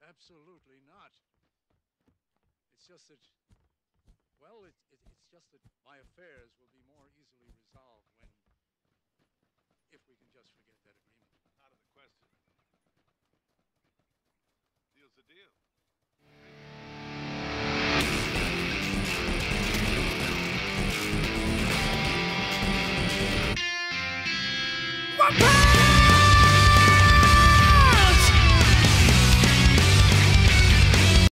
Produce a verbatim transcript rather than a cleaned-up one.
Absolutely not. It's just that, well, it, it, it's just that my affairs will be more easily resolved when, if we can just forget that agreement. Out of the question. Deal's a deal. What?